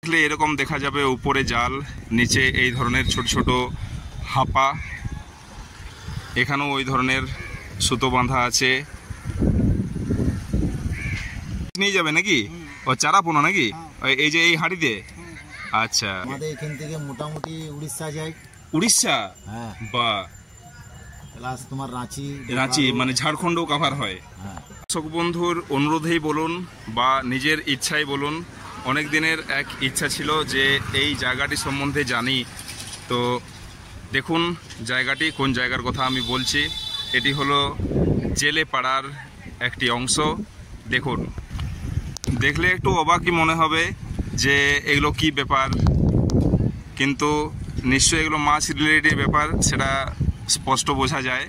দেখলে এরকম দেখা যাবে উপরে জাল, নিচে এই ধরনের ছোট ছোট হাপা, এখানেও ওই ধরনের সুতো বাঁধা আছে। নিয়ে যাবে নাকি ও চারা পোনা নাকি এই যে এই হাঁড়িতে? আচ্ছা, আমাদের এখান থেকে মোটামুটি উড়িষ্যা যায়। উড়িষ্যা? হ্যাঁ। বা প্লাস তোমার রাঁচি মানে ঝাড়খণ্ডও কভার হয়। দর্শক বন্ধুর অনুরোধেই বলুন বা নিজের ইচ্ছাই বলুন, অনেক দিনের এক ইচ্ছা ছিল যে এই জায়গাটি সম্বন্ধে জানি। তো দেখুন জায়গাটি কোন জায়গার কথা আমি বলছি। এটি হলো জেলে পাড়ার একটি অংশ। দেখুন, দেখলে একটু অবাকই মনে হবে যে এগুলো কি ব্যাপার, কিন্তু নিশ্চয়ই এগুলো মাছ রিলেটেড ব্যাপার, সেটা স্পষ্ট বোঝা যায়।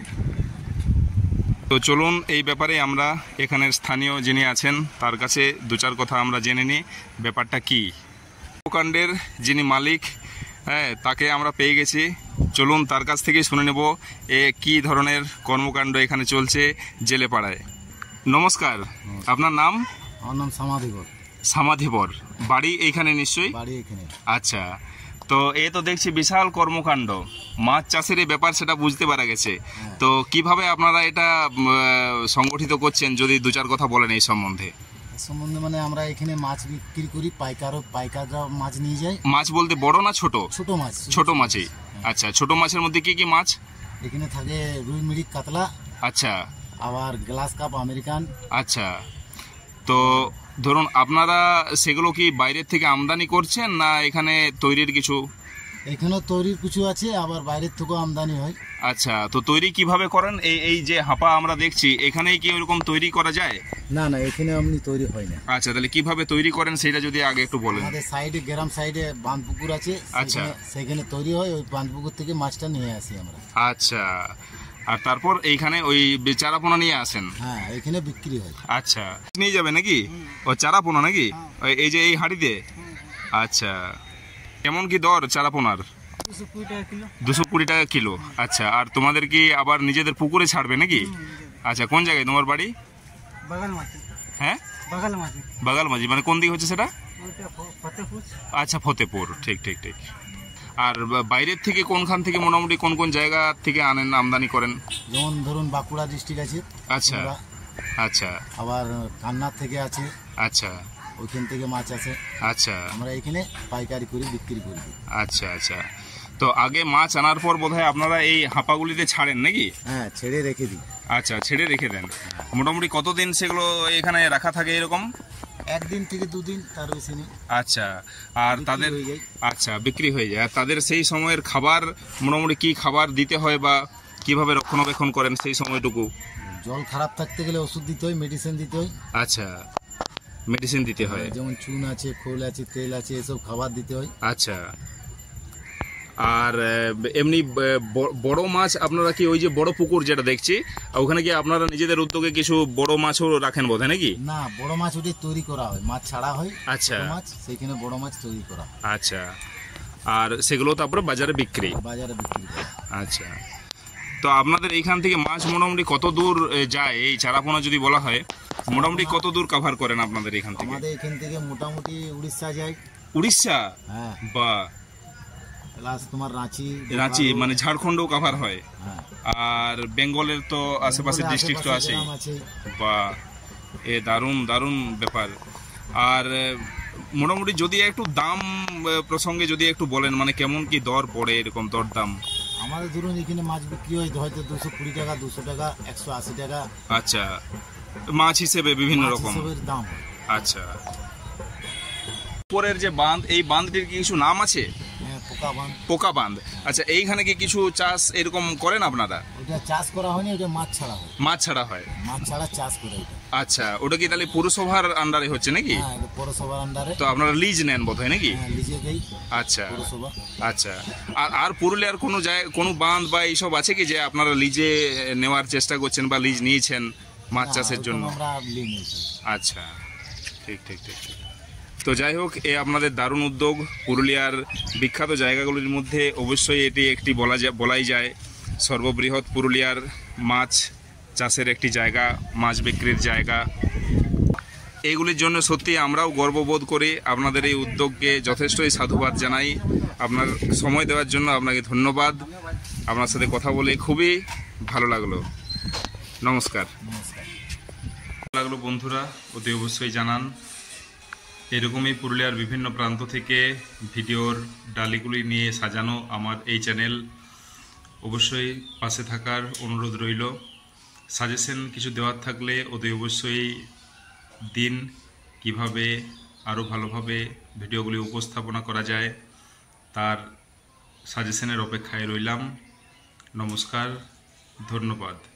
তো চলুন এই ব্যাপারে আমরা এখানের স্থানীয় যিনি আছেন তার কাছে দু চার কথা আমরা জেনে নিই ব্যাপারটা কি। কর্মকাণ্ডের যিনি মালিক, হ্যাঁ, তাকে আমরা পেয়ে গেছি। চলুন তার কাছ থেকেই শুনে নেব এ কি ধরনের কর্মকাণ্ড এখানে চলছে জেলে পাড়ায়। নমস্কার, আপনার নাম? আমার নাম সমাধিবর। সমাধিবর, বাড়ি এইখানে নিশ্চয়ই? বাড়ি এখানে। আচ্ছা, তো এ তো দেখছি বিশাল কর্মকাণ্ড, মাছ চাষের এই ব্যাপার সেটা বুঝতে পারা গেছে। তো কিভাবে আপনারা এটা সংগঠিত করছেন যদি দু চার কথা বলেন এই সম্বন্ধে। মানে আমরা এখানে মাছ বিক্রি করি, পাইকাররা মাছ নিয়ে যায়। মাছ বলতে বড় না ছোট? ছোট মাছ। ছোট মাছই। আচ্ছা, ছোট মাছের মধ্যে কি কি মাছ এখানে থাকে? রুই, মিরিক, কাতলা। আচ্ছা, আবার গ্লাস কাপ, আমেরিকান। আচ্ছা, তো ধরুন আপনারা সেগুলো কি বাইরের থেকে আমদানি করছেন না এখানে তৈরির কিছু? এখানেও তৈরির কিছু আছে, আবার বাইরের থেকেও আমদানি হয়। আচ্ছা, তো তৈরি কিভাবে করেন? এই যে হাপা আমরা দেখছি, এখানেই কি ওরকম তৈরি করা যায়? না না, এখানে এমনি তৈরি হয় না। আচ্ছা, তাহলে কিভাবে তৈরি করেন সেটা যদি আগে একটু বলেন। আমাদের সাইডে, গ্রাম সাইডে বাঁধপুকুর আছে। আচ্ছা, সেখানে তৈরি হয়, ওই বাঁধপুকুর থেকে মাছটা নিয়ে আসি আমরা। আচ্ছা, আর তারপর এইখানে ওই চারা পোনা নিয়ে আসেন? হ্যাঁ, এখানে বিক্রি হয়। আচ্ছা, নিয়ে যাবে নাকি ও চারা পোনা নাকি এই যে এই হাঁড়িতে? আচ্ছা, কেমন কি দর চারা পোনার? 220 টাকা কিলো। আচ্ছা, আর তোমাদের কি আবার নিজেদের পুকুরে ছাড়বে নাকি? আচ্ছা, কোন জায়গায় তোমার বাড়ি? হ্যাঁ, বাগালমাঝি, মানে কোন দিকে হচ্ছে সেটা? আচ্ছা, ফতেপুর। ঠিক ঠিক ঠিক। আর বাইরের থেকে কোনখান থেকে মোটামুটি কোন কোন জায়গা থেকে আনেন, আমদানি করেন? যেমন ধরুন বাঁকুড়া ডিস্ট্রিক্ট আছে। আচ্ছা আচ্ছা। আবার কান্নার থেকে আছে। আচ্ছা, ওইখান থেকে মাছ আছে। আচ্ছা, আমরা এখানে পাইকারি করি, বিক্রি করি। আচ্ছা আচ্ছা। তো আগে মাছ আনার পর বোধহয় আপনারা এই হাঁপাগুলিতে ছাড়েন নাকি? হ্যাঁ, ছেড়ে রেখে দিই। আচ্ছা, ছেড়ে রেখে দেন। মোটামুটি কতদিন সেগুলো এখানে রাখা থাকে এরকম? 1 দিন থেকে 2 দিন, তার বেশি নেই। আচ্ছা, আর তাদের আচ্ছা বিক্রি হয়ে যায়। আর তাদের সেই সময়ের খাবার মোটামুটি কি খাবার দিতে হয় বা কিভাবে রক্ষণাবেক্ষণ করেন সেই সময়টুকু? জল খারাপ থাকতে গেলে ওষুধ দিতে হয়, মেডিসিন দিতে হয়। আচ্ছা, মেডিসিন দিতে হয়। যেমন চুন আছে, খোল আছে, তেল আছে, এসব খাবার দিতে হয়। আচ্ছা, আর এমনি বড় মাছ আপনারা কি ওই যে বড় পুকুর যেটা দেখছি ওখানে কি আপনারা নিজেদের উদ্যোগে কিছু বড় মাছও রাখেন বোধহয় নাকি? না, বড় মাছ ওটা তৈরি করা হয়, মাছ ছাড়া হয়। আচ্ছা, মাছ সেইখানে বড় মাছ তৈরি করা। আচ্ছা, আর সেগুলো তারপরে বাজারে বিক্রি করে। আচ্ছা, তো আপনাদের এইখান থেকে মাছ মোটামুটি কত দূর যায় এই চারাপোনা যদি বলা হয়, মোটামুটি কত দূর কভার করেন আপনাদের এখান থেকে? আমাদের এখান থেকে মোটামুটি উড়িষ্যা যায়। উড়িষ্যা? হ্যাঁ। বা প্লাস তোমার রাঁচি মানে ঝাড়খণ্ডও কভার হয়। আর বেঙ্গলের তো আশেপাশে ডিস্ট্রিক্ট তো আছেই। বা এ দারুণ দারুণ ব্যাপার। আর মোটামুটি যদি একটু দাম প্রসঙ্গে যদি একটু বলেন, মানে কেমন কি দর পড়ে, এরকম দর দাম? আমাদের ধরুন এখানে মাছ বিক্রি হয় হয়তো 220 টাকা, 200 টাকা, 180 টাকা। আচ্ছা, মাছ হিসেবে বিভিন্ন রকম দাম। আচ্ছা, উপরের যে বাঁধ, এই বাঁধটির কি কিছু নাম আছে? পোকা বাঁধ। আচ্ছা, এইখানে কি কিছু চাষ এরকম করেন আপনারা? ওটা চাষ করা হয়নি, ওটা মাছ ছাড়া হয়। মাছ ছাড়া হয়? মাছ ছাড়া চাষ করে। আচ্ছা, ওটা কি তাহলে পৌরসভার আন্ডারে হচ্ছে নাকি? হ্যাঁ, পৌরসভার আন্ডারে। তো আপনারা লিজ নেন বোধহয় নাকি? হ্যাঁ, লিজে দেই আচ্ছা পৌরসভা। আচ্ছা, আর পুরুলিয়ার কোনো জায়গায় কোনো বাঁধ বা এইসব আছে কি যে আপনারা লিজে নেওয়ার চেষ্টা করছেন বা লিজ নিয়েছেন মাছ চাষের জন্য? আচ্ছা, ঠিক ঠিক ঠিক। তো যাই হোক, এ আপনাদের দারুণ উদ্যোগ। পুরুলিয়ার বিখ্যাত জায়গাগুলির মধ্যে অবশ্যই এটি একটি বলাই যায় সর্ববৃহৎ পুরুলিয়ার মাছ চাষের একটি জায়গা, মাছ বিক্রির জায়গা। এগুলির জন্য সত্যি আমরাও গর্ববোধ করি। আপনাদের এই উদ্যোগকে যথেষ্টই সাধুবাদ জানাই। আপনার সময় দেওয়ার জন্য আপনাকে ধন্যবাদ। আপনার সাথে কথা বলে খুবই ভালো লাগলো। নমস্কার। লাগলো বন্ধুরা, অতি অবশ্যই জানান। এরকমই পুরুলিয়ার বিভিন্ন প্রান্ত থেকে ভিডিওর ডালিগুলি নিয়ে সাজানো আমার এই চ্যানেল। অবশ্যই পাশে থাকার অনুরোধ রইল। সাজেশন কিছু দেওয়ার থাকলে অতি অবশ্যই দিন, কিভাবে আরও ভালোভাবে ভিডিওগুলি উপস্থাপনা করা যায় তার সাজেশনের অপেক্ষায় রইলাম। নমস্কার, ধন্যবাদ।